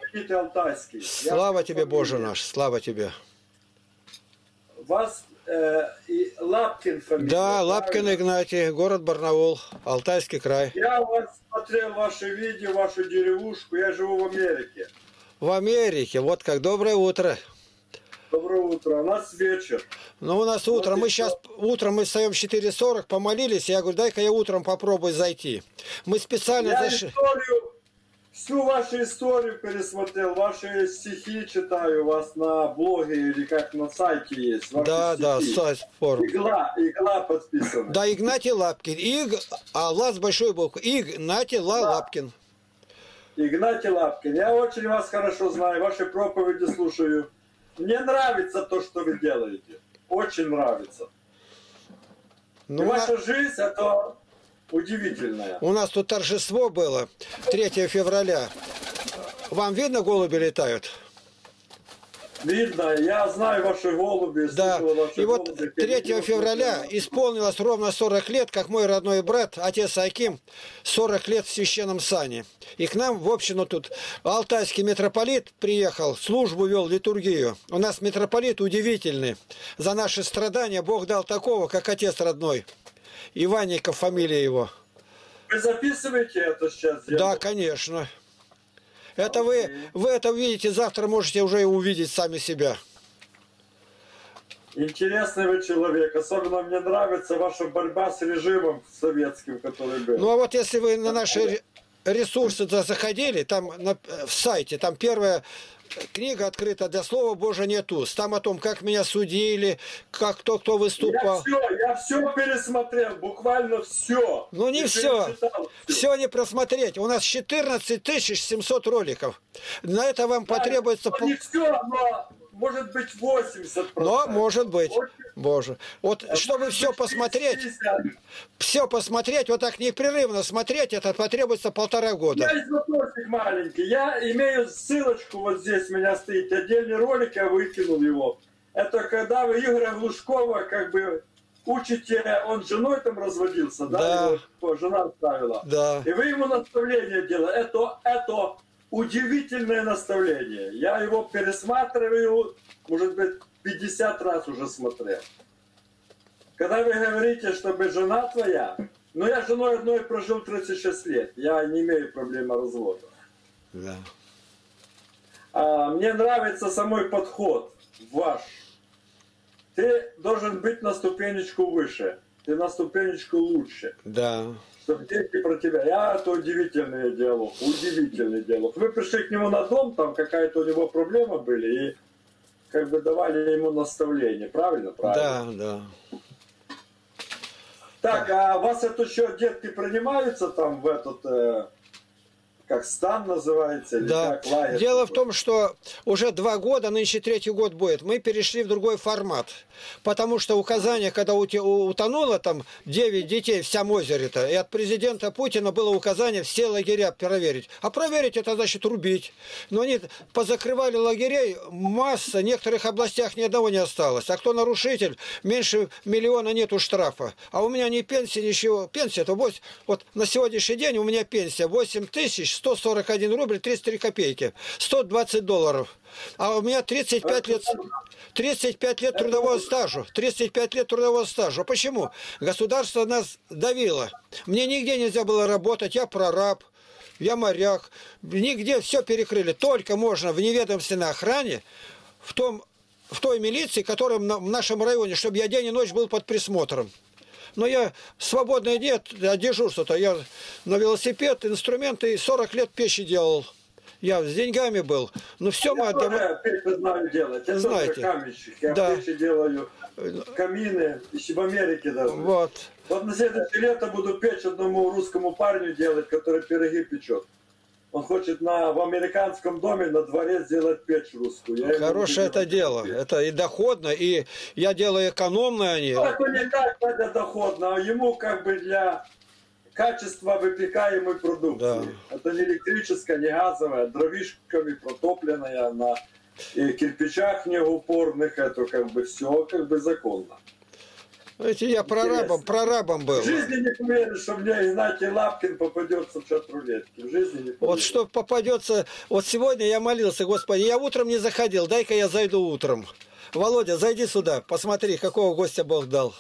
знаменитый Алтайский. Слава тебе, Боже наш, слава тебе. Вас и Лапкин фамилия. Да, Лапкин Игнатий, город Барнаул, Алтайский край. Я вас смотрел, ваши видео, вашу деревушку. Я живу в Америке. В Америке, вот как, доброе утро. Доброе утро. У нас вечер. Ну, у нас утро. Мы сейчас утром мы встаем в 4:40, помолились. Я говорю, дай-ка я утром попробую зайти. Мы специально зашли. Всю вашу историю пересмотрел, ваши стихи читаю у вас на блоге или как на сайте есть. Да, стихи. Да, сайт. Игла подписана. Да, Игнатий Лапкин. А Ла с большой буквы. Игнатий Лапкин. Игнатий Лапкин. Я очень вас хорошо знаю, ваши проповеди слушаю. Мне нравится то, что вы делаете. Очень нравится. Ну, ваша жизнь это удивительная. У нас тут торжество было 3 февраля. Вам видно, голуби летают? Видно, я знаю ваши голуби. Да, ваши и вот голуби, 3 февраля исполнилось ровно 40 лет, как мой родной брат, отец Аким, 40 лет в священном сане. И к нам в общину тут алтайский митрополит приехал, службу вел, литургию. У нас митрополит удивительный. За наши страдания Бог дал такого, как отец родной. Иванников фамилия его. Вы записываете это сейчас? Да, конечно. Это вы это видите, завтра можете уже и увидеть сами себя. Интересный вы человек. Особенно мне нравится ваша борьба с режимом советским, который был. Ну а вот если вы на наши ресурсы заходили, там в сайте, там первая книга открыта для Слова Божия нет уст. Там о том, как меня судили, как кто выступал. Я все пересмотрел, буквально все. Ну не все. Все не просмотреть. У нас 14 700 роликов. На это вам потребуется... Не все, но может быть 80%. Но может быть. Боже. Вот чтобы все посмотреть, 50. вот так непрерывно смотреть, это потребуется 1,5 года. Я есть вопросик маленький. Я имею ссылочку, вот здесь у меня стоит отдельный ролик, я выкинул его. Это когда вы Игоря Глушкова как бы учите, он с женой там разводился, да? Его жена оставила. Да. И вы ему наставление делаете. Это удивительное наставление. Я его пересматриваю, может быть, 50 раз уже смотрел. Когда вы говорите, чтобы жена твоя... Ну, я с женой одной прожил 36 лет. Я не имею проблемы развода. Да. Мне нравится самой подход ваш. Ты должен быть на ступенечку выше. Ты на ступенечку лучше. Да. Чтобы дети про тебя. Это удивительный диалог. Удивительный диалог. Вы пришли к нему на дом, там какая-то у него проблема были, и как бы давали ему наставление. Правильно? Правильно. Да, да. Так, а вас это еще детки принимаются там в этот, как стан называется? Или да. как, лагерь? Дело в том, что уже 2 года, нынче 3-й год будет, мы перешли в другой формат. Потому что указание, когда утонуло там 9 детей в Сям-озере-то, и от президента Путина было указание все лагеря проверить. А проверить это значит рубить. Но они позакрывали лагерей, масса, в некоторых областях ни одного не осталось. А кто нарушитель, меньше 1 миллиона нету штрафа. А у меня ни пенсии, ничего. Пенсия это 8, вот на сегодняшний день у меня пенсия 8141 рубль 33 копейки, $120. А у меня 35 лет трудового стажа. 35 лет трудового стажа. Почему? Государство нас давило. Мне нигде нельзя было работать. Я прораб, я моряк. Нигде все перекрыли. Только можно в неведомственной охране, в той милиции, которая в нашем районе, чтобы я день и ночь был под присмотром. Но я свободное нет, дежурство-то. Я на велосипед, инструменты, 40 лет печи делал. Я с деньгами был. Ну все мы отдавали. Я печи знаю делать. Я знаете. Каменщик. Я да. печи делаю, камины, еще в Америке даже. Вот. Вот на следующее лето буду печь одному русскому парню делать, который пироги печет. Он хочет в американском доме на дворе сделать печь русскую. Хорошее это дело. Это и доходно, и я делаю экономно они. Ну, это не так для доходно, а ему как бы для качества выпекаемой продукции. Да. Это не электрическая, не газовая, дровишками протопленная, на кирпичах неупорных, это как бы все как бы законно. Эти я прорабом был. В жизни не поверишь, что мне Игнатий Лапкин попадется в чат-рулетке. В жизни не поверишь. Вот что попадется... Вот сегодня я молился, Господи, я утром не заходил, дай-ка я зайду утром. Володя, зайди сюда, посмотри, какого гостя Бог дал.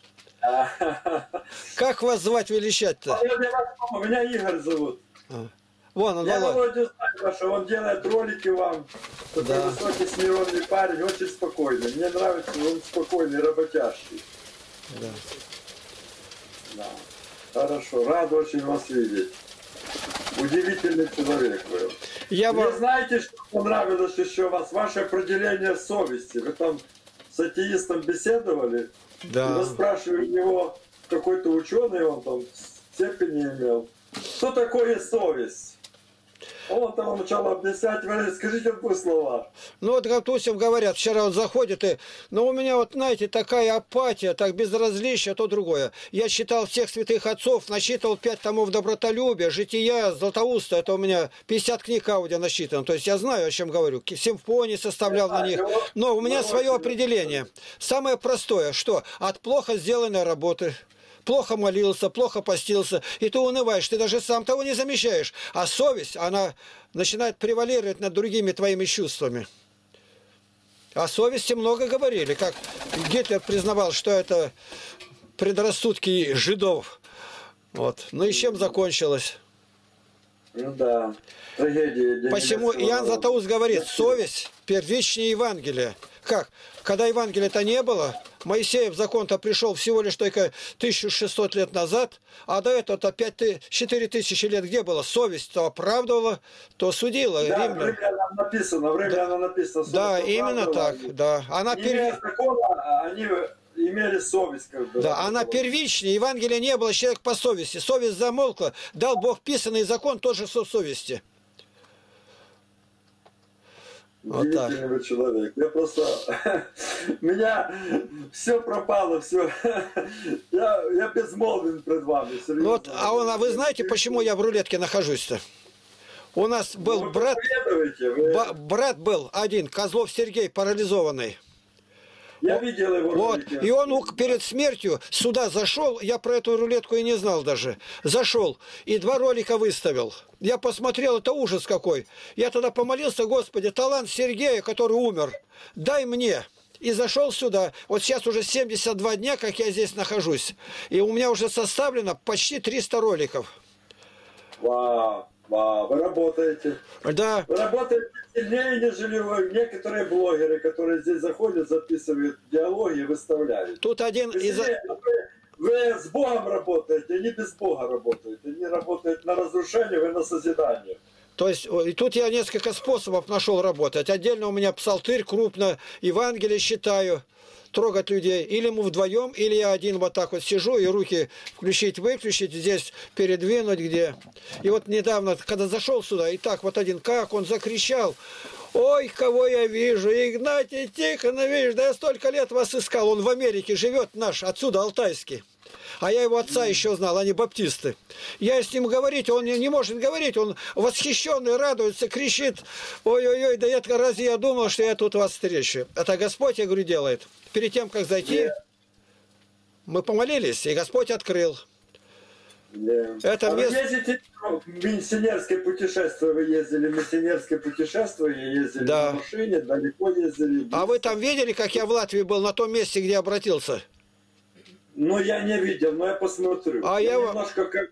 Как вас звать, величать-то? Меня Игорь зовут. Вон он, Я Володя. Володю знаю, что он делает ролики вам. Такой Да. высокий, смиренный парень, очень спокойный. Мне нравится, он спокойный, работящий. Да. Да. Хорошо, рад очень вас видеть. Удивительный человек вы. Мне знаете, что понравилось еще у вас? Ваше определение совести. Вы там с атеистом беседовали, Да. и вы спрашивали у него, какой-то ученый, он там степени имел. Что такое совесть? Он там начал объяснять, говорит, скажите в двух словах. Ну вот, допустим, говорят, вчера вот заходит и... Но у меня вот, знаете, такая апатия, так безразличие, то другое. Я читал всех святых отцов, насчитывал 5 томов добротолюбия, жития, Златоуста, это у меня 50 книг аудио насчитано. То есть я знаю, о чем говорю. Симфонии составлял на них. Но у меня свое определение. Самое простое, что от плохо сделанной работы... Плохо молился, плохо постился, и ты унываешь, ты даже сам того не замечаешь. А совесть, она начинает превалировать над другими твоими чувствами. О совести много говорили, как Гитлер признавал, что это предрассудки жидов. Вот. Ну и чем закончилось? Ну да, трагедия. Почему Иоанн Златоуст говорит, совесть первичнее Евангелия. Как? Когда Евангелия-то не было, Моисеев закон-то пришел всего лишь только 1600 лет назад, а до этого-то 4000 лет где было? Совесть то оправдывала, то судила. Да, римлян. в Римлянам написано. Да, именно так, да. Она имея закона, они имели совесть. Как бы, да, она первичнее, Евангелия не было, человек по совести. Совесть замолкла, дал Бог писанный закон, тоже со совести. Удивительный вы человек. Я просто... Меня все пропало, все. Я безмолвен пред вами. Вот, а вы знаете, почему я в рулетке нахожусь-то? У нас был брат... Брат был один, Козлов Сергей, парализованный. Я видел его. Вот. И он перед смертью сюда зашел, я про эту рулетку и не знал даже. Зашел и 2 ролика выставил. Я посмотрел, это ужас какой. Я тогда помолился, Господи, талант Сергея, который умер, дай мне. И зашел сюда. Вот сейчас уже 72 дня, как я здесь нахожусь. И у меня уже составлено почти 300 роликов. Вау. Вы работаете. Да. Вы работаете сильнее, нежели некоторые блогеры, которые здесь заходят, записывают диалоги и выставляют. Тут один из... Вы с Богом работаете, не без Бога работаете. Не работаете на разрушение, вы на созидание. То есть, и тут я несколько способов нашел работать. Отдельно у меня псалтырь крупно, Евангелие считаю, трогать людей. Или мы вдвоем, или я один вот так вот сижу, и руки включить-выключить, здесь передвинуть где. И вот недавно, когда зашел сюда, и так вот один, как он закричал, ой, кого я вижу, Игнатий Тихонович, да я столько лет вас искал, он в Америке живет наш, отсюда алтайский. А я его отца еще знал, они баптисты. Я с ним говорить, он не может говорить, он восхищенный, радуется, кричит. Ой-ой-ой, да разве я думал, что я тут вас встречу? Это Господь, я говорю, делает. Перед тем, как зайти, мы помолились, и Господь открыл. Это а место... вы ездите в миссионерское путешествие, вы ездили в миссионерское путешествие, ездили да. на машине, далеко ездили. А вы там видели, как я в Латвии был, на том месте, где обратился? Ну, я не видел, но я посмотрю. А я немножко как...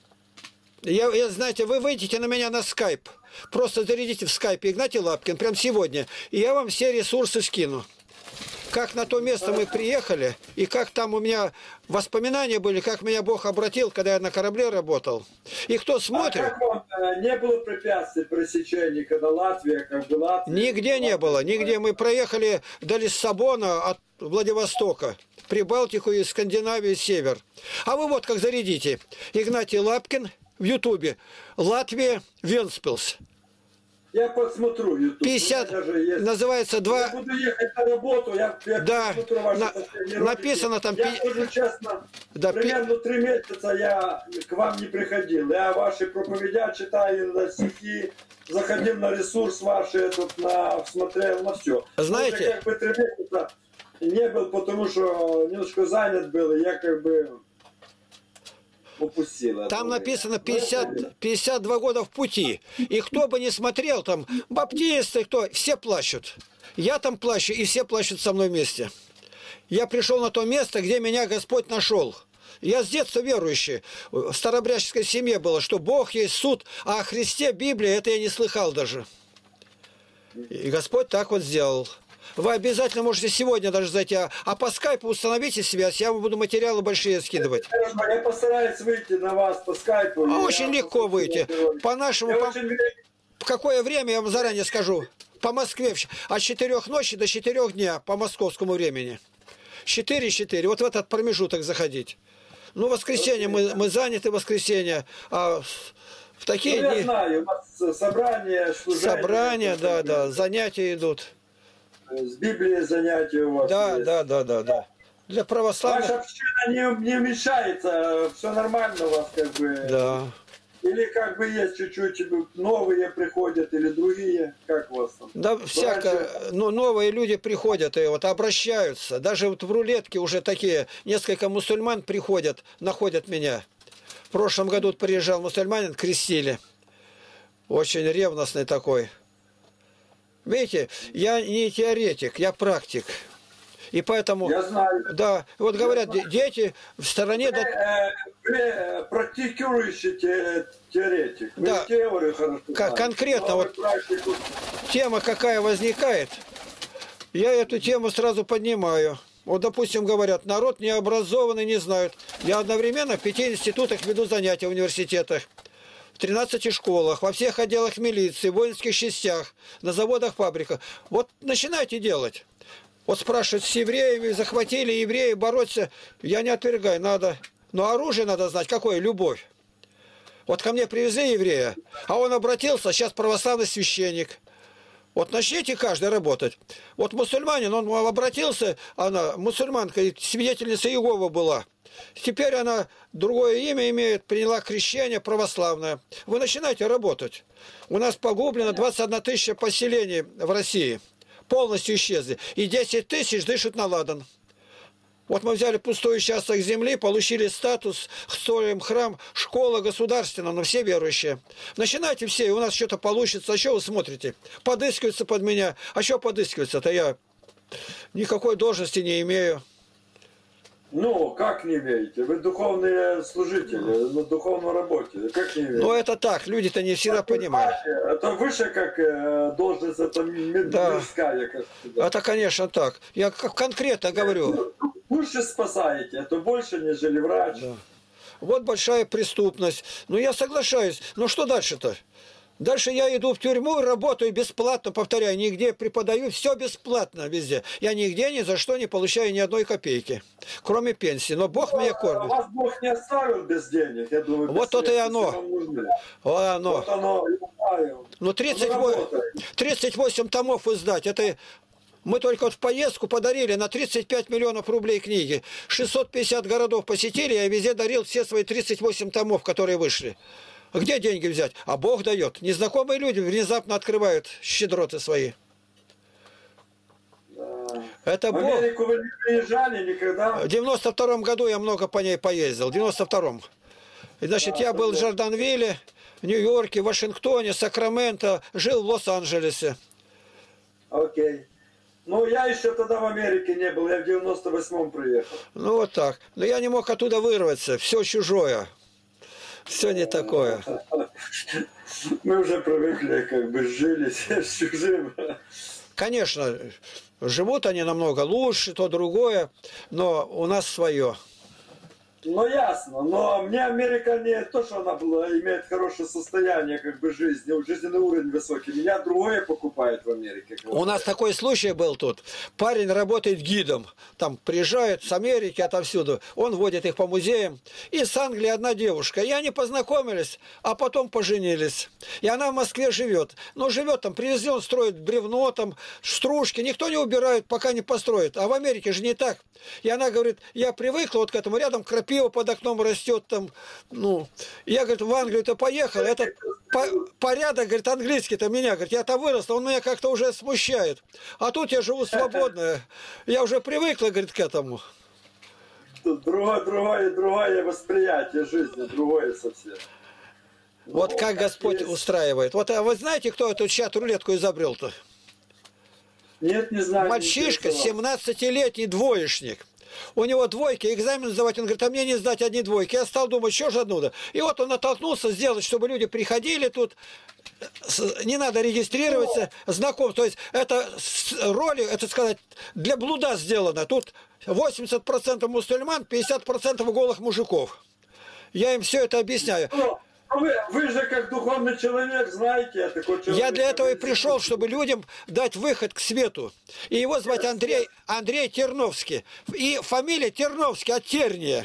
Знаете, вы выйдете на меня на скайп. Просто зарядите в скайпе Игнатий Лапкин, прям сегодня. И я вам все ресурсы скину. Как на то место мы приехали, и как там у меня воспоминания были, как меня Бог обратил, когда я на корабле работал. И кто смотрит... А как вам, не было препятствий пресечения, когда Латвия, как бы Латвия... Нигде не было, нигде. Мы проехали до Лиссабона от Владивостока, Прибалтику и Скандинавию, и север. А вы вот как зарядите. Игнатий Лапкин в Ютубе. Латвия, Венспилс. Я посмотрю YouTube. 50, называется 2... Я буду ехать на работу, я да, посмотрю ваши написано там... Я скажу честно, да, примерно 3 месяца я к вам не приходил. Я ваши проповедя читаю на стихи, заходил на ресурс ваш, смотрел на все. Знаете... Как бы 3 месяца не был, потому что немножко занят был, и я как бы упустил это Там время. написано 52 года в пути. И кто бы ни смотрел, там баптисты, кто, все плачут. Я там плачу, и все плачут со мной вместе. Я пришел на то место, где меня Господь нашел. Я с детства верующий. В старообрядческой семье было, что Бог есть суд, а о Христе Библия, это я не слыхал даже. И Господь так вот сделал. Вы обязательно можете сегодня даже зайти, а по скайпу установите связь, я вам буду материалы большие скидывать. Я постараюсь выйти на вас по скайпу. Очень легко выйти. По нашему... В какое время, я вам заранее скажу. По Москве от 4 ночи до 4 дня по московскому времени. 4-4. Вот в этот промежуток заходить. Ну, воскресенье мы заняты, воскресенье. А в такие дни... Я знаю, у нас собрания, служения. Собрания, да, занятия идут. С Библией занятия у вас Да, есть. да. Для православных... Ваша община не мешается, все нормально у вас как бы. Да. Или как бы есть чуть-чуть новые приходят, или другие, как у вас там? Да, всяко, ну, новые люди приходят и вот обращаются. Даже вот в рулетке уже такие, несколько мусульман приходят, находят меня. В прошлом году приезжал мусульманин, крестили. Очень ревностный такой. Видите, я не теоретик, я практик. И поэтому... Я знаю. Да, вот говорят, дети в стороне... Вы практикующий теоретик. Вы Да. теорию хорошо знаете. Конкретно Но вы вот практику... тема какая возникает, я эту тему сразу поднимаю. Вот, допустим, говорят, народ необразованный, не знают. Я одновременно в 5 институтах веду занятия в университетах, в 13 школах, во всех отделах милиции, в воинских частях, на заводах, фабриках. Вот начинайте делать. Вот спрашивают, с евреями захватили евреи, бороться. Я не отвергаю, надо. Но оружие надо знать, какое? Любовь. Вот ко мне привезли еврея, а он обратился, сейчас православный священник. Вот начните каждый работать. Вот мусульманин, он обратился, она, мусульманка, свидетельница Иеговы была. Теперь она другое имя имеет, приняла крещение православное. Вы начинаете работать. У нас погублено 21 тысяча поселений в России. Полностью исчезли. И 10 тысяч дышат на ладан. Вот мы взяли пустой участок земли, получили статус, строим храм, школа государственная, но все верующие. Начинайте все, и у нас что-то получится. А что вы смотрите? Подыскиваются под меня. А что подыскиваются-то? Я никакой должности не имею. Ну, как не имеете? Вы духовные служители, на духовной работе. Как не имеете? Но это так, люди-то не всегда понимают. Это выше, как должность, это мирская. Как это, конечно, так. Я конкретно говорю. Лучше спасаете, это больше, нежели врач. Да. Вот большая преступность. Ну, я соглашаюсь. Но что дальше-то? Дальше я иду в тюрьму, работаю бесплатно, повторяю, нигде преподаю, все бесплатно везде. Я нигде ни за что не получаю ни одной копейки, кроме пенсии. Но Бог меня кормит. Вас Бог не оставил без денег, я думаю. Вот то-то и оно. Вот оно. Вот оно, я знаю. Ну, 38 томов издать, это... Мы только вот в поездку подарили на 35 миллионов рублей книги. 650 городов посетили, я везде дарил все свои 38 томов, которые вышли. Где деньги взять? А Бог дает. Незнакомые люди внезапно открывают щедроты свои. Да. Это В Бог. Америку вы не приезжали никогда? В 92-м году я много по ней поездил. В 92-м. И, значит, я был в Джорданвилле, в Нью-Йорке, в Вашингтоне, Сакраменто, жил в Лос-Анджелесе. Окей. Ну, я еще тогда в Америке не был, я в 98-м приехал. Ну, вот так. Но я не мог оттуда вырваться. Все чужое. Все не такое. Мы уже привыкли, как бы жили с чужим. Конечно, живут они намного лучше, то другое, но у нас свое. Ну, ясно. Но мне Америка не то, что она была, имеет хорошее состояние как бы жизни, жизненный уровень высокий. Меня другое покупает в Америке. У нас такой случай был тут. Парень работает гидом. Там приезжает с Америки, отовсюду. Он водит их по музеям. И с Англии одна девушка. И они познакомились, а потом поженились. И она в Москве живет. Но живет там, привезли, он строит бревно, там, стружки. Никто не убирает, пока не построит. А в Америке же не так. И она говорит, я привыкла вот к этому, рядом крапива. пиво под окном растет там, ну. Я, говорит, в Англию-то поехал, этот порядок, говорит, английский-то меня, говорит, я там вырос, он меня как-то уже смущает. А тут я живу свободно, я уже привыкла, говорит, к этому. Тут другое восприятие жизни, другое совсем. Вот Ну, как Господь есть. устраивает. Вот, а вы знаете, кто эту чат-рулетку изобрел-то? Нет, не знаю. Мальчишка, 17-летний двоечник. У него двойки, экзамен сдавать, он говорит, а мне не сдать одни двойки. Я стал думать, что же одну-то. И вот он натолкнулся сделать, чтобы люди приходили тут, не надо регистрироваться, знаком. То есть это роли, это сказать, для блуда сделано. Тут 80% мусульман, 50% голых мужиков. Я им все это объясняю. Вы же как духовный человек знаете, я такой человек. Я для этого и пришел, чтобы людям дать выход к свету. И его звать Андрей Терновский. И фамилия Терновский от Терния.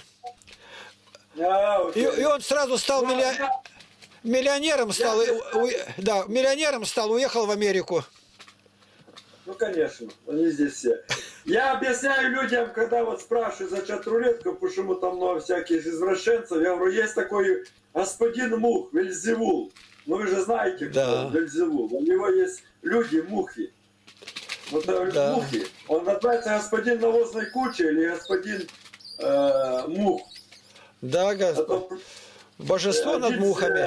И он сразу стал миллионером, миллионером стал, уехал в Америку. Ну, конечно, они здесь все. Я объясняю людям, когда вот спрашивают за чат-рулетку, почему там много всяких извращенцев, я говорю, есть такой господин Мух, Вельзевул. Ну, вы же знаете, кто Вельзевул. У него есть люди-мухи. Вот мухи. Он называется господин навозной кучи или господин Мух. Да, Господь. Божество над мухами.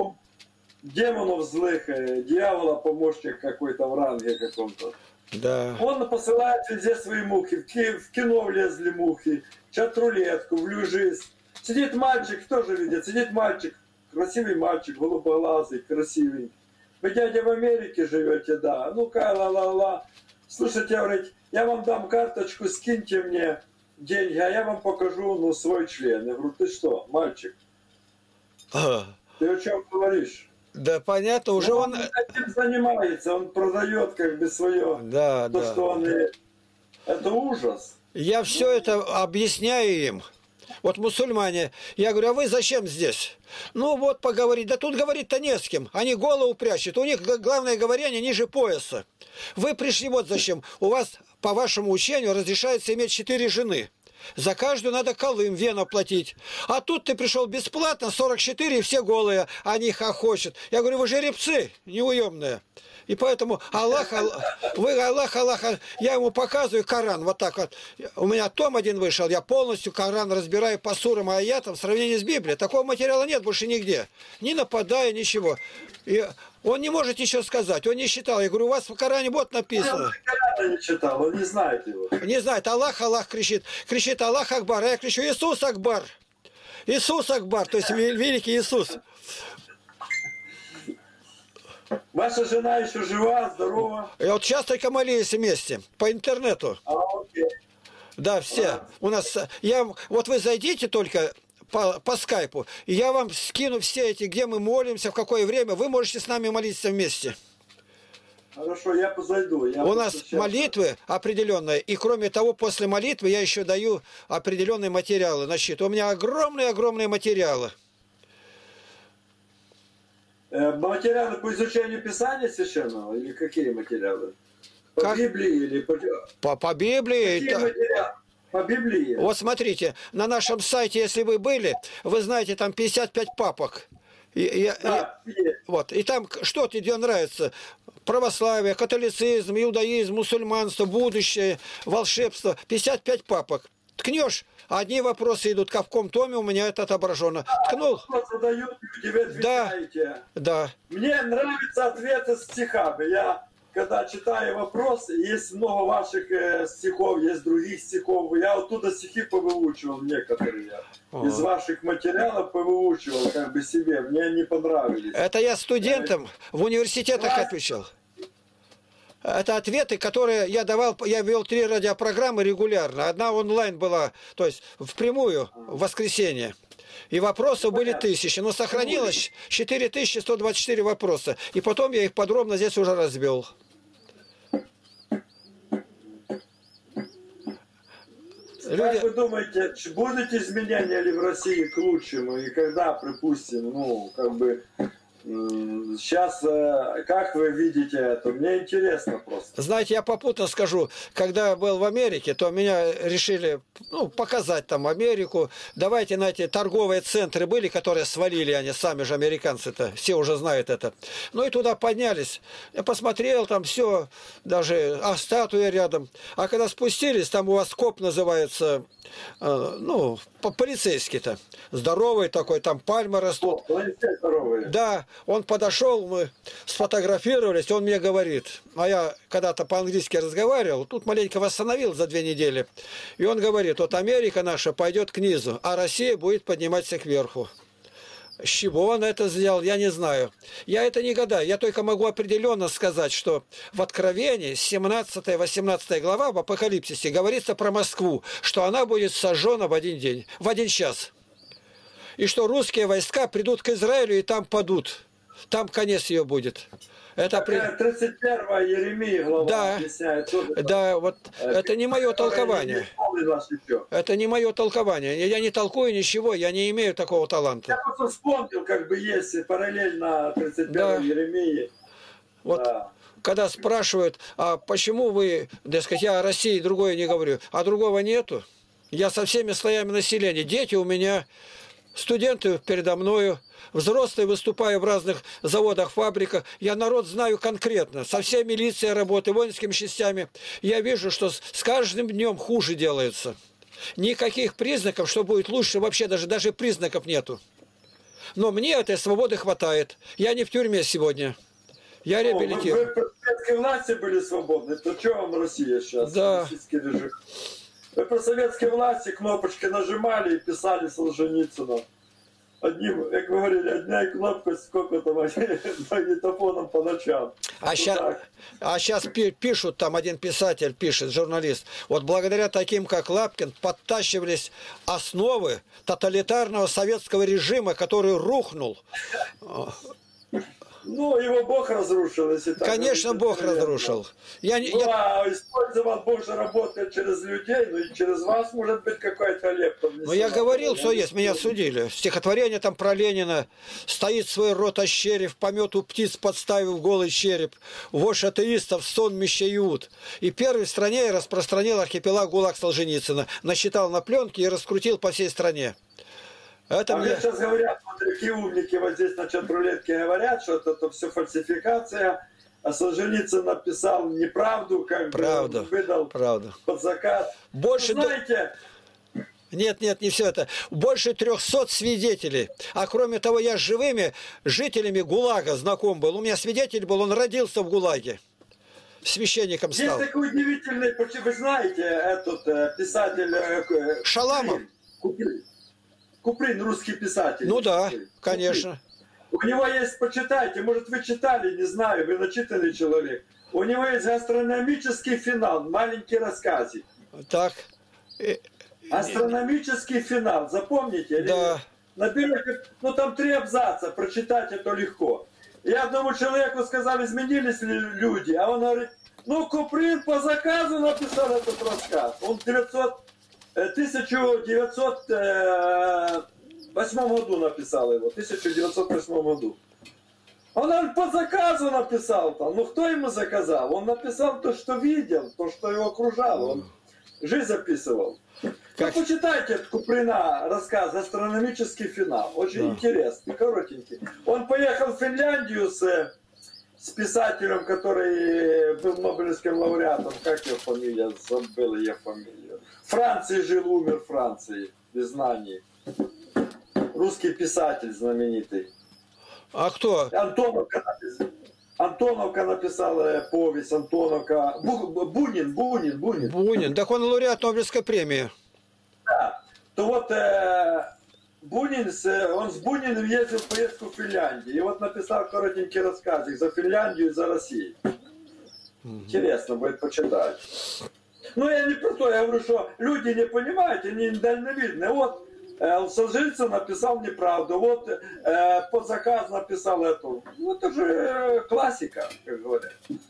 Демонов злых, дьявола, помощник какой-то в ранге каком-то. Да. Он посылает везде свои мухи. В кино влезли мухи, чат-рулетку, в люжиз. Сидит мальчик, тоже видит, сидит мальчик, красивый мальчик, голубоглазый, красивый. Вы, дядя, в Америке живете, да. Ну-ка, ла-ла-ла. Слушайте, говорит, я вам дам карточку, скиньте мне деньги, а я вам покажу, ну, свой член. Я говорю, ты что, мальчик? Ты о чем говоришь? Да, понятно, уже он этим занимается, он продает как бы свое, что он... Это ужас. Я все это объясняю им. Вот мусульмане, я говорю, а вы зачем здесь? Ну вот поговорить, да тут говорить-то не с кем. Они голову прячут, у них главное говорение ниже пояса. Вы пришли вот зачем. У вас, по вашему учению, разрешается иметь 4 жены. За каждую надо колым, вену платить. А тут ты пришел бесплатно, 44, и все голые, они хохочут. Я говорю, вы жеребцы, неуемные. И поэтому Аллах, я ему показываю Коран, вот так вот. У меня том один вышел, я полностью Коран разбираю по сурам и аятам в сравнении с Библией. Такого материала нет больше нигде. Не нападая, ничего. И он не может ничего сказать, он не считал. Я говорю, у вас в Коране вот написано. Он не читал, он не знает его. Не знает, Аллах кричит. Кричит Аллах Акбар, а я кричу Иисус Акбар. Иисус Акбар, то есть великий Иисус. Ваша жена еще жива, здорова? И вот сейчас только молились вместе, по интернету. Окей. Да, все. У нас, вот вы зайдите только по скайпу, и я вам скину все эти, где мы молимся, в какое время. Вы можете с нами молиться вместе. Хорошо, я позайду. У нас молитвы определенные, и кроме того, после молитвы я еще даю определенные материалы на щит. У меня огромные материалы. Материалы по изучению Писания священного? Или какие материалы? По Библии или по Библии? Какие материалы? По Библии? Вот смотрите, на нашем сайте, если вы были, вы знаете, там 55 папок. Вот, и там что тебе нравится? Православие, католицизм, иудаизм, мусульманство, будущее, волшебство. 55 папок. Ткнешь, одни вопросы идут, как в каком томе у меня это отображено. Ткнул. Задают, вы отвечаете. Да. Мне нравятся ответы стихами. Я, когда читаю вопрос, есть много ваших стихов, есть других стихов. Я оттуда стихи повыучивал некоторые. Из ваших материалов повыучивал как бы себе. Мне не понравились. Это я студентам в университетах отвечал. Это ответы, которые я давал, я вел 3 радиопрограммы регулярно. Одна онлайн была, то есть впрямую, в воскресенье. И вопросов были 1000, но сохранилось 4124 вопроса. И потом я их подробно здесь уже разбил. Как вы думаете, будут изменения ли в России к лучшему? И когда, припустим, ну, как бы, Сейчас, как вы видите это? Мне интересно просто. Знаете, я попутно скажу, когда я был в Америке, то меня решили показать там Америку. Давайте на эти торговые центры были, которые свалили, они сами же американцы-то, все уже знают это. Ну и туда поднялись. Я посмотрел, там все, даже статуя рядом. А когда спустились, там у вас КОП называется, полицейский-то. Здоровый такой, там пальмы растут. Полицейский здоровый. Да, он подошел, мы сфотографировались, он мне говорит, а я когда-то по-английски разговаривал, тут маленько восстановил за 2 недели, и он говорит, вот Америка наша пойдет к низу, а Россия будет подниматься кверху. С чего он это сделал, я не знаю. Я это не гадаю, я только могу определенно сказать, что в Откровении, 17-18 глава в Апокалипсисе говорится про Москву, что она будет сожжена в один день, в 1 час. И что русские войска придут к Израилю и там падут. Там конец ее будет. Это 31 Еремии глава да, объясняет. Тоже, да, вот это не мое толкование. Это не мое толкование. Я не толкую ничего, я не имею такого таланта. Я просто вспомнил, как бы есть параллельно 31 да. Еремии. Вот. Да. Когда спрашивают, а почему вы, так сказать, я о России другое не говорю, а другого нету. Я со всеми слоями населения. Дети у меня, студенты передо мною, взрослые, выступаю в разных заводах, фабриках. Я народ знаю конкретно. Со всей милицией работаю, воинскими частями. Я вижу, что с каждым днем хуже делается. Никаких признаков, что будет лучше, вообще даже признаков нету. Но мне этой свободы хватает. Я не в тюрьме сегодня. Я реабилитирую. Вы при советской власти были свободны, то что вам Россия сейчас? Да. Российский режим. Вы при советской власти кнопочки нажимали и писали Солженицына. Одним, как вы говорили, одна кнопка, сколько там, магнитофоном по ночам. А сейчас пишут, там один писатель пишет, журналист, вот благодаря таким, как Лапкин, подтащивались основы тоталитарного советского режима, который рухнул. Ну, его Бог разрушил, если так. Конечно, Бог разрушил. Использовал, Бог же работает через людей, но и через вас может быть какой-то лепта. Ну, я говорил, что есть, меня судили. Стихотворение там про Ленина. Стоит свой рот ощерив, помету птиц подставив голый череп. Вождь атеистов сон мещают. И первый в стране распространил архипелаг ГУЛАГ Солженицына. Насчитал на пленке и раскрутил по всей стране. Это мне сейчас говорят, вот такие умники вот здесь на чат-рулетке говорят, что это все фальсификация, а Солженицын написал неправду, как бы выдал под заказ. Больше знаете... Нет, не все это. Больше 300 свидетелей. А кроме того, я с живыми жителями ГУЛАГа знаком был. У меня свидетель был, он родился в ГУЛАГе. Священником стал. Есть такой удивительный, вы знаете, этот писатель... Шаламов. Куприн, русский писатель. Ну да, конечно. У него есть, почитайте, может вы читали, не знаю, вы начитанный человек. У него есть гастрономический финал, маленький рассказик. Так. Астрономический финал, запомните? Да. Наберете, там 3 абзаца, прочитать это легко. И одному человеку сказали, изменились ли люди, а он говорит, Куприн по заказу написал этот рассказ. Он 1908 году написал его, 1908 году. Он по заказу написал там. Кто ему заказал? Он написал то, что видел, то, что его окружало. Он жизнь записывал. Почитайте от Куприна рассказ «Астрономический финал». Очень интересный, коротенький. Он поехал в Финляндию с писателем, который был Нобелевским лауреатом. Как его фамилия? Забыл я фамилию. В Франции жил, умер в Франции, без знаний. Русский писатель знаменитый. А кто? Антоновка написала повесть, Антоновка. Бунин. Бунин, так он лауреат Нобелевской премии. Да. То вот Бунин, он с Буниным ездил в поездку в Финляндию. И вот написал коротенький рассказик за Финляндию и за Россию. Интересно будет почитать. Я не про то, я говорю, что люди не понимают, они недальновидны. Вот Солженицын написал неправду, вот под заказ написал эту. Это же классика, как говорят.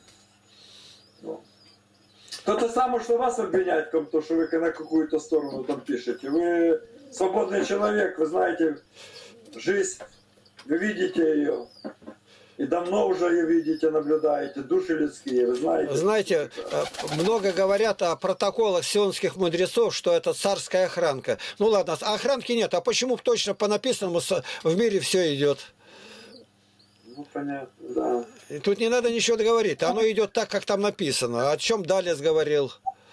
То самое, что вас обвиняет в том, что вы на какую-то сторону там пишете. Вы свободный человек, вы знаете жизнь, вы видите ее. И давно уже видите, наблюдаете, души людские, вы знаете. Знаете, много говорят о протоколах сионских мудрецов, что это царская охранка. Ну ладно, охранки нет, а почему точно по написанному в мире все идет? Ну, понятно, да. И тут не надо ничего говорить, оно идет так, как там написано. О чем Далес говорил.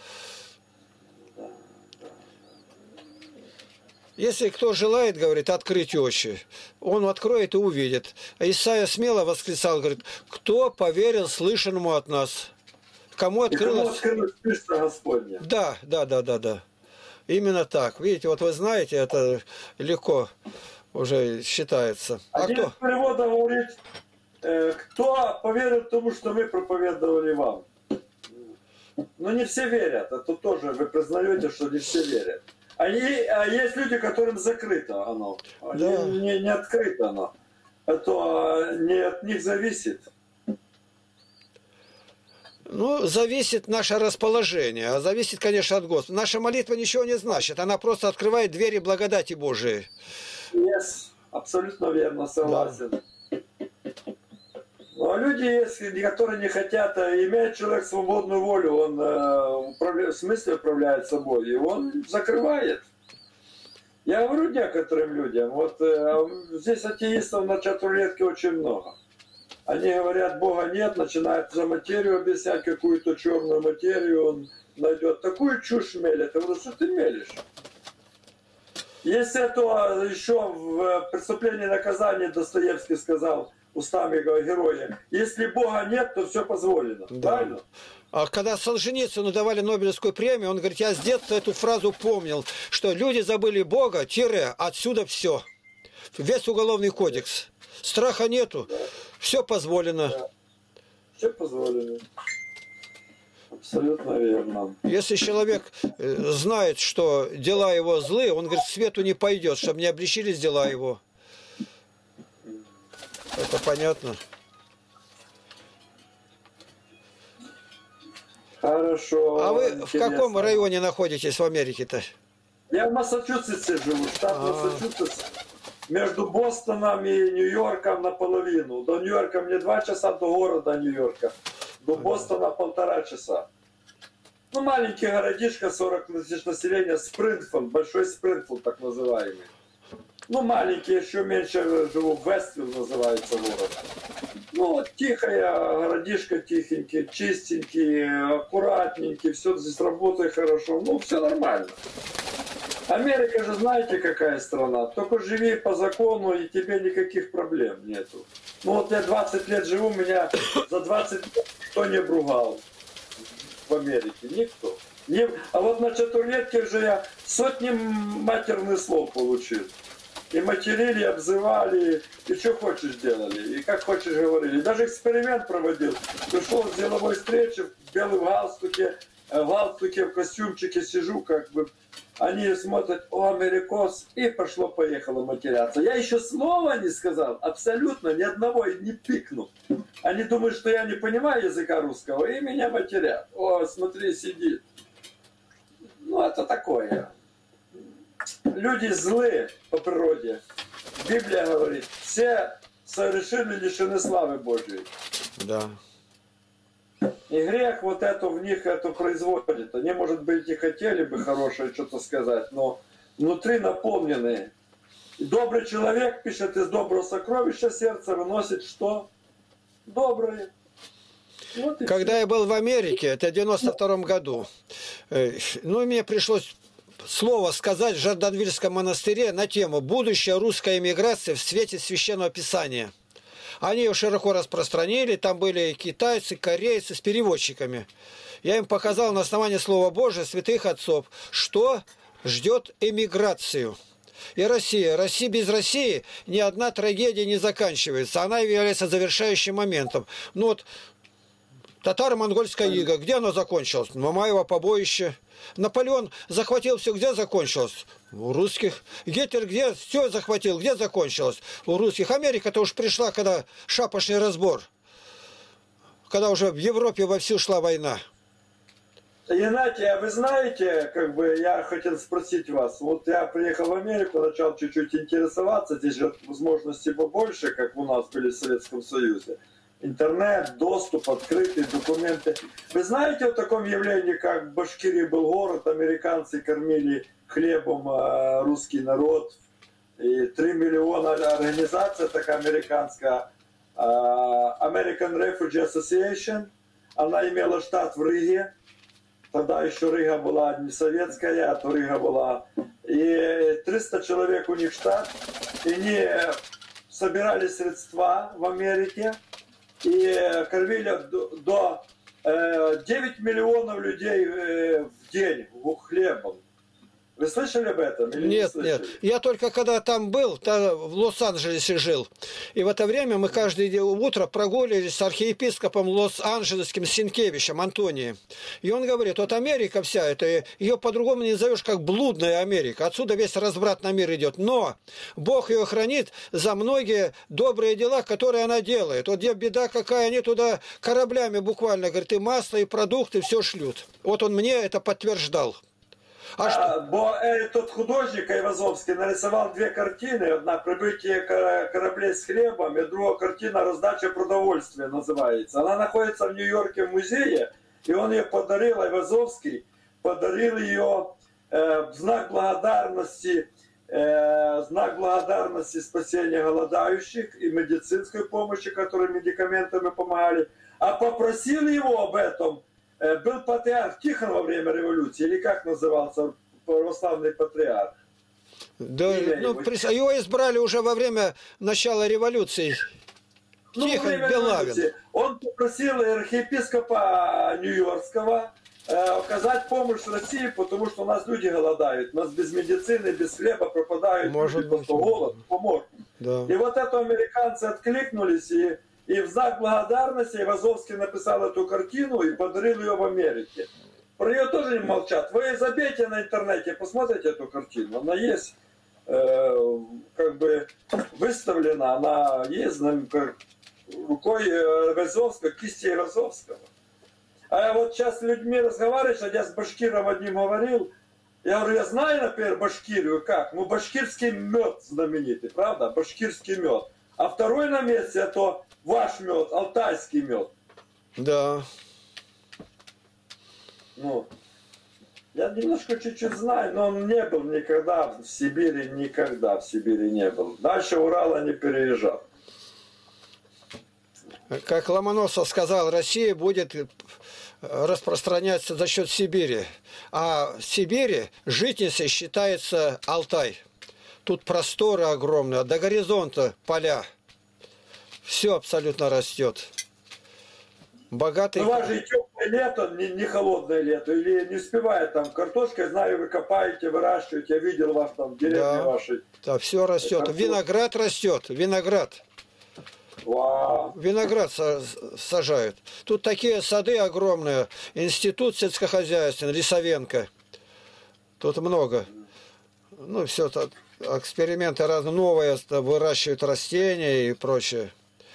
Если кто желает, говорит, открыть очи, он откроет и увидит. А Исайя смело восклицал, говорит, кто поверил слышанному от нас? Кому открылось? Спишься Господня. Да. Именно так. Видите, вот вы знаете, это легко уже считается. А Один кто? из переводов говорит, кто поверил тому, что мы проповедовали вам. Но не все верят. Это тоже вы признаете, что не все верят. А есть люди, которым закрыто оно. Да. Не открыто оно. Это не от них зависит. Ну, зависит наше расположение, а зависит, конечно, от Господа. Наша молитва ничего не значит, она просто открывает двери благодати Божией. Yes, абсолютно верно, согласен. Да. Ну, а люди есть, которые не хотят, имеет человек свободную волю, он в смысле управляет собой, и он закрывает. Я говорю некоторым людям, вот здесь атеистов на чатурлетке очень много. Они говорят, Бога нет, начинают за материю объяснять, какую-то черную материю, он найдет такую чушь мелет. Я говорю, что ты мелешь? Если это еще в «Преступлении и наказании» Достоевский сказал устами героя, если Бога нет, то все позволено. Да. Правильно? А когда Солженицыну давали Нобелевскую премию, он говорит, я с детства эту фразу помнил, что люди забыли Бога, отсюда все. Весь уголовный кодекс. Страха нету, да. Все позволено. Да. Все позволено. Абсолютно верно. Если человек знает, что дела его злые, он говорит, к свету не пойдет, чтобы не обличились дела его. Это понятно. Хорошо. А вы интересно. в каком районе находитесь в Америке-то? Я в Массачусетсе живу, штат Массачусетс. Между Бостоном и Нью-Йорком наполовину. До Нью-Йорка мне 2 часа, до города Нью-Йорка. До Бостона 1,5 часа. Ну, маленький городишко, 40 тысяч населения, Спрингфилд, большой Спрингфилд так называемый. Ну, маленький, еще меньше живу, Вестфилд называется город. Ну, вот тихая городишко, тихенький, чистенький, аккуратненький, все здесь работает хорошо. Ну, все нормально. Америка же знаете, какая страна. Только живи по закону, и тебе никаких проблем нету. Ну, вот я 20 лет живу, меня за 20 лет никто не обругал в Америке. Никто. А вот на чатурлетке же я сотни матерных слов получил. И материли, и обзывали, и что хочешь делали, и как хочешь говорили. Даже эксперимент проводил. Пришел с деловой встречи в белом галстуке, в костюмчике сижу, как бы. Они смотрят, о, америкос, и пошло-поехало матеряться. Я еще слова не сказал, абсолютно, ни одного, и не пикнул. Они думают, что я не понимаю языка русского, и меня матерят. О, смотри, сидит. Ну, это такое. Люди злые по природе. Библия говорит, все совершили лишены славы Божьей. Да. И грех вот это в них это производит. Они, может быть, и хотели бы хорошее что-то сказать, но внутри наполненные. И добрый человек, пишет, из доброго сокровища сердца выносит что? Доброе. Вот когда я был в Америке, это в 92-м году, ну, мне пришлось слово сказать в Жорданвильском монастыре на тему «Будущее русской эмиграции в свете Священного Писания». Они ее широко распространили, там были китайцы, корейцы с переводчиками. Я им показал на основании Слова Божия, святых отцов, что ждет эмиграцию. И Россия. Без России ни одна трагедия не заканчивается. Она является завершающим моментом. Ну вот, татаро-монгольская ига, где она закончилась? Мамаево побоище. Наполеон захватил все, где закончилось? У русских. Гитлер где все захватил, где закончилось? У русских. Америка-то уж пришла, когда шапошный разбор. Когда уже в Европе вовсю шла война. Геннадий, а вы знаете, как бы я хотел спросить вас, вот я приехал в Америку, начал чуть-чуть интересоваться, здесь же возможностей побольше, как у нас были в Советском Союзе. Интернет, доступ, открытые документы. Вы знаете о таком явлении, как в Башкирии был город, американцы кормили хлебом русский народ, и 3 миллиона организация такая американская, American Refugee Association, она имела штат в Риге. Тогда еще Рига была не советская, а то Рига была. И 300 человек у них штат. И они собирали средства в Америке и кормили до 9 миллионов людей в день хлебом. Вы слышали об этом? Или Нет, не нет. Я только когда там был, в Лос-Анджелесе жил. И в это время мы каждое утро прогуливались с архиепископом Лос-Анджелесским Синкевичем Антонием. И он говорит, вот Америка вся, это ее по-другому не назовешь, как блудная Америка. Отсюда весь разврат на мир идет. Но Бог ее хранит за многие добрые дела, которые она делает. Вот где беда какая, они туда кораблями буквально, говорит, и масло, и продукты, все шлют. Вот он мне это подтверждал. Тот художник Айвазовский нарисовал 2 картины. Одна «Прибытие кораблей с хлебом», и другая картина «Раздача продовольствия» называется. Она находится в Нью-Йорке в музее, и он ее подарил, Айвазовский, подарил ее в знак благодарности спасения голодающих и медицинской помощи, которые медикаментами помогали. А попросил его об этом был патриарх Тихон во время революции, или как назывался православный патриарх? Да, его избрали уже во время начала революции. Тихон Белавин. Он попросил архиепископа Нью-Йоркского оказать помощь России, потому что у нас люди голодают. У нас без медицины, без хлеба пропадают. Может быть. Голод, помог. Да. И вот это американцы откликнулись, и в знак благодарности Айвазовский написал эту картину и подарил ее в Америке. Про нее тоже не молчат. Вы забейте на интернете, посмотрите эту картину. Она есть, как бы выставлена, она есть рукой Айвазовского, кисти Айвазовского. А я вот сейчас с людьми разговариваешь, а я с башкиром одним говорил. Я говорю, я знаю, например, Башкирию как. Ну, башкирский мед знаменитый, правда? Башкирский мед. А второй на месте это ваш мед, алтайский мед. Да. Ну, я немножко чуть-чуть знаю, но он не был никогда в Сибири не был. Дальше Урала не переезжал. Как Ломоносов сказал, Россия будет распространяться за счет Сибири. А в Сибири житницей считается Алтай. Тут просторы огромные, до горизонта поля. Все абсолютно растет. Богатый... У вас же и теплое лето, не холодное лето. Или не успевает там картошкой, знаю, вы копаете, выращиваете. Я видел вас там в деревне вашей. Да, все растет. Картошка. Виноград растет, виноград. Вау. Виноград сажают. Тут такие сады огромные. Институт сельскохозяйственный, Лисовенко. Тут много. Ну, все это эксперименты разные, новые, выращивают растения и прочее.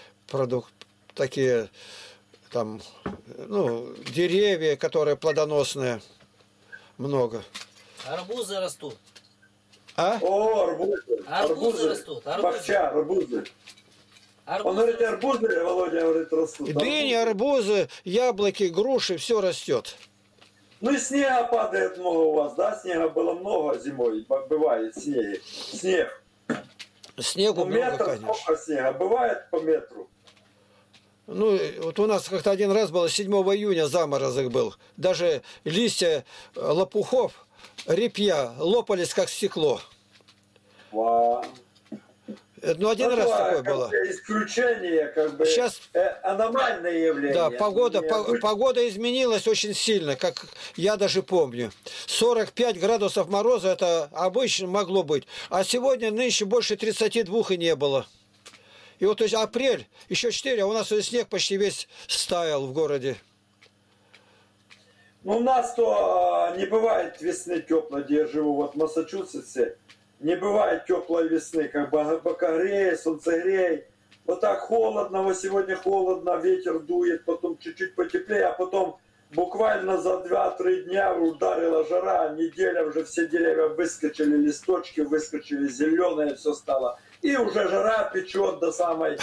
Такие там, ну, деревья, которые плодоносные. Много. Арбузы растут. А? О, арбузы. Арбузы растут. Бахча, арбузы. Он говорит, арбузы, Володя говорит, растут. Дыни, арбузы, яблоки, груши, все растет. Ну и снега падает много у вас, да? Снега было много зимой, бывает снег. Снегу Ну, много, метр, конечно. сколько снега? Бывает по метру. Ну, вот у нас как-то один раз было 7 июня заморозок был. Даже листья лопухов, репья лопались как стекло. Вау. Ну, один раз такое было. Исключение, как бы, Сейчас, аномальное явление. да, погода изменилась очень сильно, как я даже помню. 45 градусов мороза это обычно могло быть. А сегодня, нынче, больше 32 и не было. И вот, то есть, апрель, еще 4, а у нас снег почти весь стаял в городе. Ну, у нас то не бывает весны теплой, где я живу, вот в Массачусетсе. Не бывает теплой весны, как бы бокогрей, солнцегрей. Вот так холодно, вот сегодня холодно, ветер дует, потом чуть-чуть потеплее, а потом буквально за 2-3 дня ударила жара, неделя уже все деревья выскочили, листочки выскочили, зеленое все стало. И уже жара печет до самой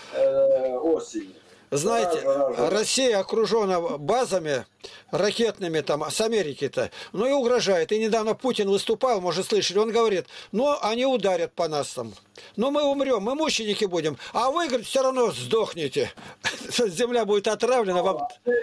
осени. Знаете, Жара. Россия окружена базами ракетными там с Америки-то, ну и угрожает. И недавно Путин выступал, может, слышали, он говорит, ну они ударят по нас там. Но мы умрем, мы мученики будем, а вы, говорит, все равно сдохнете. Земля будет отравлена. Вам...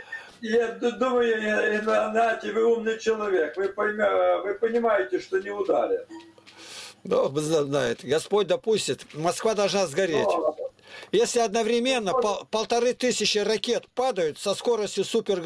Я думаю, Нати, вы умный человек, вы понимаете, что не ударят. Ну, знаете, Господь допустит, Москва должна сгореть. Если одновременно 1500 ракет падают со скоростью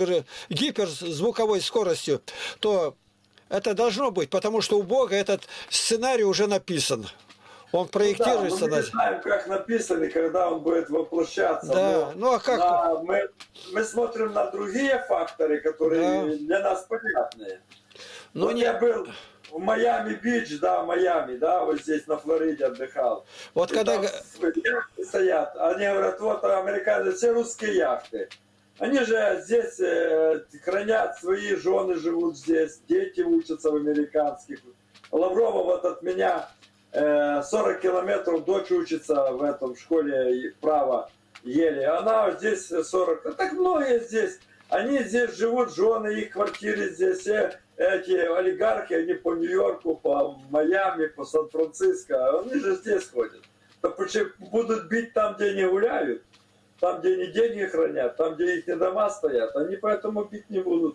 гиперзвуковой скоростью, то это должно быть, потому что у Бога этот сценарий уже написан. Он проектируется. Да, мы не знаем, как написан и когда он будет воплощаться. Да, ну а как? Мы смотрим на другие факторы, которые для нас понятные. Ну, вот я был в Майами-Бич, да, Майами, да, вот здесь на Флориде отдыхал. Вот и когда... яхты стоят, они говорят, вот американцы, все русские яхты. Они же здесь хранят, свои жены живут здесь, дети учатся в американских. Лаврова вот от меня 40 километров, дочь учится в этом школе права еле. Она здесь 40. Ну, так многие здесь. Они здесь живут, жены, их квартиры здесь. Эти олигархи, они по Нью-Йорку, по Майами, по Сан-Франциско. Они же здесь ходят. То почему будут бить там, где не гуляют? Там, где они деньги хранят, там, где их дома стоят. Они поэтому бить не будут.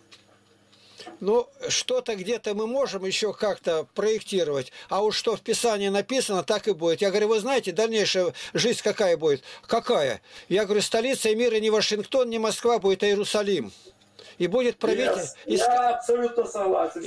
Ну, что-то где-то мы можем еще как-то проектировать, а уж что в Писании написано, так и будет. Я говорю, вы знаете, дальнейшая жизнь какая будет? Какая? Я говорю, столица мира не Вашингтон, не Москва будет, а Иерусалим. И будет правитель... Я абсолютно согласен.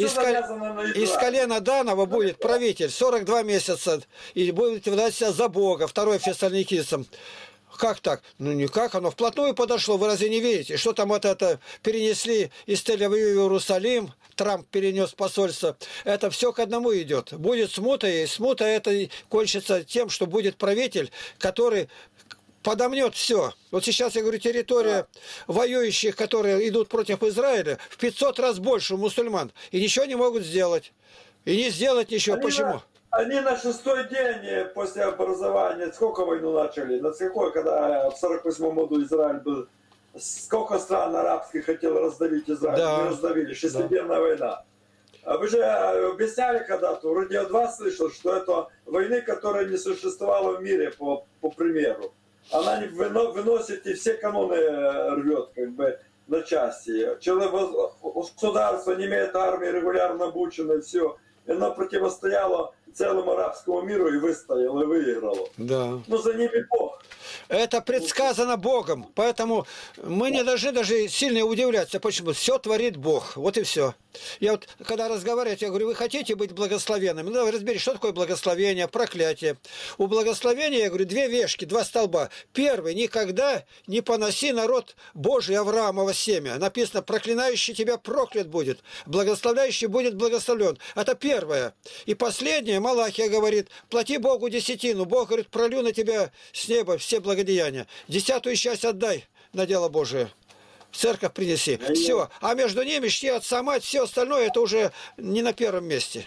Из колена Данова будет правитель 42 месяца, и будет выдать себя за Бога, 2 Фессалоникийцам. Как так? Ну никак, оно вплотную подошло, вы разве не видите? Что там вот это перенесли из Тель-Авива в Иерусалим, Трамп перенес посольство. Это все к одному идет. Будет смута, и смута это кончится тем, что будет правитель, который подомнет все. Вот сейчас, я говорю, территория воюющих, которые идут против Израиля, в 500 раз больше у мусульман. И ничего не могут сделать. И не сделать ничего. Почему? Они на 6-й день после образования, сколько войну начали? На какой, когда в 48-м году Израиль был, сколько стран арабских хотел раздавить Израиль? Да. Не раздавили, 6-дневная война. А вы же объясняли когда-то, вроде от вас слышал, что это войны, которая не существовала в мире, по примеру. Она выносит и все каноны рвет, как бы, на части. Государство не имеет армии регулярно обученной, все. И она противостояла целому арабскому миру и выстояла, и выиграла. Да. Но за ними Бог. Это предсказано Богом. Поэтому мы не должны даже сильно удивляться. Почему? Все творит Бог. Вот и все. Я вот, когда разговариваю, я говорю, вы хотите быть благословенными? Ну, разберись, что такое благословение, проклятие. У благословения, я говорю, 2 вешки, 2 столба. Первый, никогда не поноси народ Божий Авраамова семя. Написано, проклинающий тебя проклят будет, благословляющий будет благословлен. Это первое. И последнее, Малахия говорит, плати Богу десятину. Бог говорит, пролью на тебя с неба все благодеяния. 10-ю часть отдай на дело Божие. В церковь принеси. Все. А между ними чти отца, мать, все остальное, это уже не на первом месте.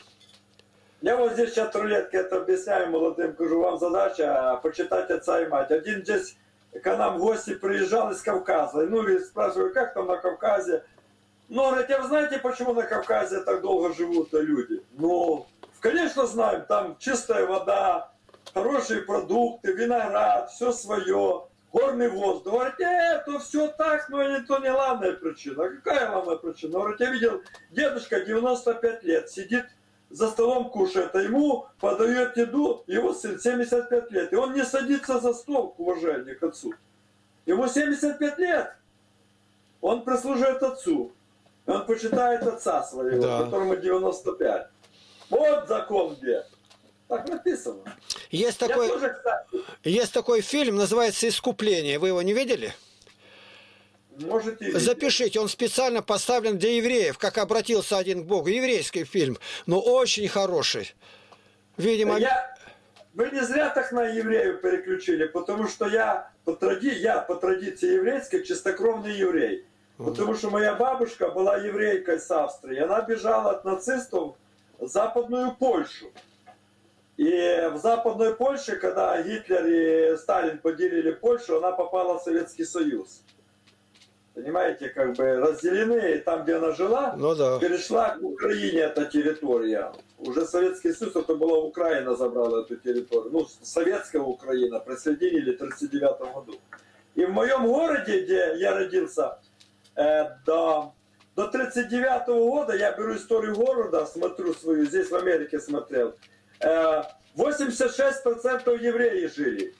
Я вот здесь сейчас рулетки это объясняю молодым, говорю, вам задача почитать отца и мать. Один здесь к нам в гости приезжал из Кавказа. Ну, и спрашиваю, как там на Кавказе? Ну, говорит, а вы знаете, почему на Кавказе так долго живут люди? Ну, конечно, знаем, там чистая вода, хорошие продукты, виноград, все свое. Горный воздух. Говорит, это все так, но это не главная причина. А какая главная причина? Говорит, я видел, дедушка 95 лет, сидит за столом, кушает, а ему подает еду, его сын 75 лет. И он не садится за стол к уважению к отцу. Ему 75 лет. Он прислуживает отцу. Он почитает отца своего, да, которому 95. Вот закон где. Так написано. Есть такой фильм, называется «Искупление». Вы его не видели? Можете видеть. Запишите, он специально поставлен для евреев, как обратился один к Богу. Еврейский фильм, но очень хороший. Видимо... Вы не зря так на евреев переключили, потому что я по традиции еврейской чистокровный еврей. Потому что моя бабушка была еврейкой с Австрии. Она бежала от нацистов в Западную Польшу. И в Западной Польше, когда Гитлер и Сталин поделили Польшу, она попала в Советский Союз. Понимаете, как бы разделены, и там, где она жила, Ну да. перешла к Украине эта территория. Уже Советский Союз, это была Украина, забрала эту территорию. Ну, советская Украина, присоединили в 1939 году. И в моем городе, где я родился, до 1939 года, я беру историю города, смотрю свою, здесь в Америке смотрел, 86% евреи жили.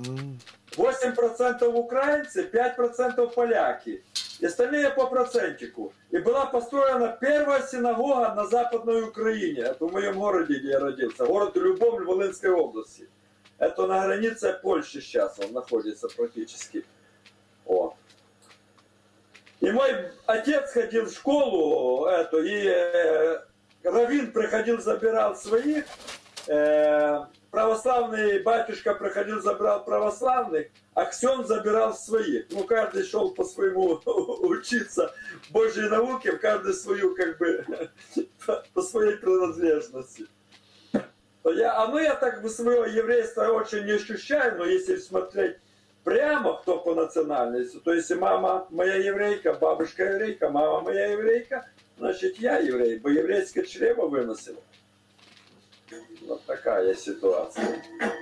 8% украинцы, 5% поляки. И остальные по процентику. И была построена первая синагога на Западной Украине. Это в моем городе, где я родился. Город Любомль Волынской области. Это на границе Польши сейчас он находится практически. О. И мой отец ходил в школу эту, и раввин приходил, забирал своих. Православный батюшка приходил, забирал православных, а ксен забирал своих. Ну, каждый шел по своему учиться Божьей науке, каждый свою, как бы, по своей принадлежности. Я так бы своего еврейства очень не ощущаю, но если смотреть прямо, кто по национальности, то если мама моя еврейка, бабушка еврейка, мама моя еврейка, значит я еврей, бо еврейское чрево выносил. Вот такая ситуация.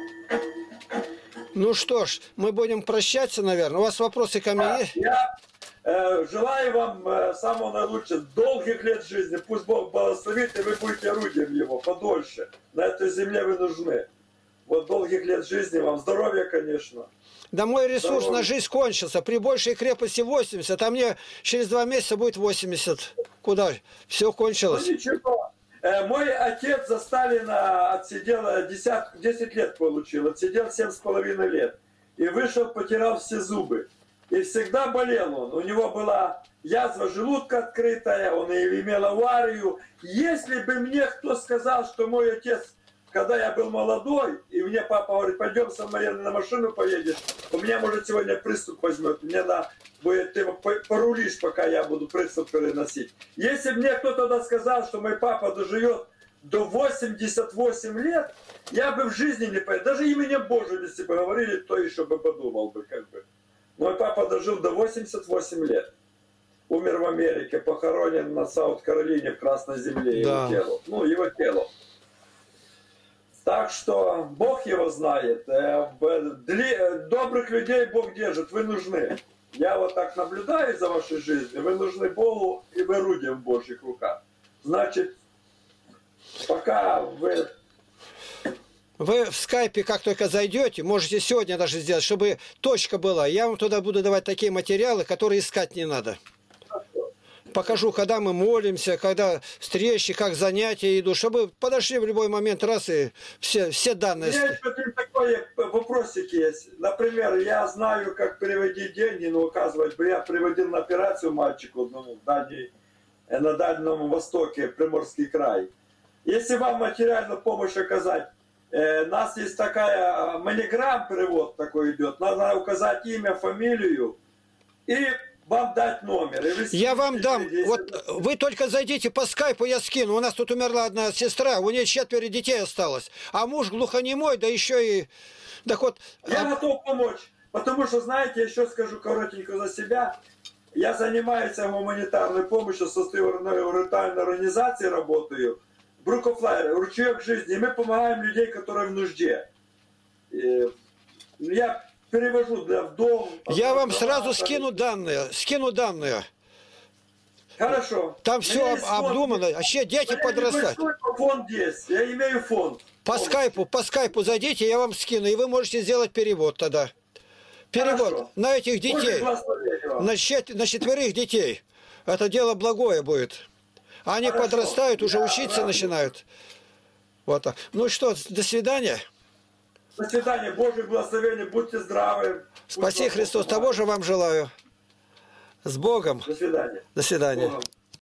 Ну что ж, мы будем прощаться, наверное. У вас вопросы ко мне есть? Я желаю вам самого наилучшего, долгих лет жизни. Пусть Бог благословит, и вы будете орудием Его подольше. На этой земле вы нужны. Вот долгих лет жизни вам. Здоровья, конечно. Да мой ресурс Здоровья. на жизнь кончился. При большей крепости 80, а мне через 2 месяца будет 80. Куда? Все Ну кончилось. ничего. Мой отец за Сталина отсидел 10 лет получил. Отсидел 7,5 лет. И вышел, потерял все зубы. И всегда болел он. У него была язва желудка открытая, он и имел аварию. Если бы мне кто сказал, что мой отец, когда я был молодой, и мне папа говорит, пойдем со мной на машину поедешь, у меня, может, сегодня приступ возьмет. Мне надо будет, ты порулишь, пока я буду приступ переносить. Если бы мне кто тогда сказал, что мой папа доживет до 88 лет, я бы в жизни не понял. Даже именем Божьим, если бы говорили, то еще бы подумал бы, как бы. Мой папа дожил до 88 лет. Умер в Америке, похоронен на Саут-Каролине в Красной Земле, его тело. Ну, его тело. Так что Бог его знает. Добрых людей Бог держит, вы нужны. Я вот так наблюдаю за вашей жизнью, вы нужны Богу, и вы орудие в Божьих руках. Значит, пока вы... Вы в скайпе как только зайдете, можете сегодня даже сделать, чтобы точка была. Я вам туда буду давать такие материалы, которые искать не надо. Покажу, когда мы молимся, когда встречи, как занятия идут, чтобы подошли в любой момент раз и все данные. У меня еще такой вопросик есть. Например, я знаю, как переводить деньги, но оказывается, я приводил на операцию мальчику одному на Дальнем Востоке, Приморский край. Если вам материальную помощь оказать, у нас есть такая, маниграм перевод такой идет, надо указать имя, фамилию и вам дать номер. Я вам дам. Вот вы только зайдите по скайпу, я скину. У нас тут умерла одна сестра, у нее 4 детей осталось. А муж глухонемой, да еще и... Так вот, я готов помочь. Потому что, знаете, я еще скажу коротенько за себя. Я занимаюсь гуманитарной помощью, состою в гуманитарной организации, работаю. Брукофлайер, ручеек жизни. И мы помогаем людей, которые в нужде. И я перевожу для вдов. Я вам сразу скину данные. Хорошо. Там все обдумано. Вообще дети подрастают. Фонд есть. Я имею фонд. По скайпу зайдите, я вам скину. И вы можете сделать перевод тогда. Перевод. Хорошо. На этих детей. На 4 детей. Это дело благое будет. Они Хорошо. подрастают, уже учиться начинают. Вот так. Ну что, до свидания. До свидания. Божьих благословений. Будьте здравы. Спаси Христос. Того же вам желаю. С Богом. До свидания. До свидания. Богом.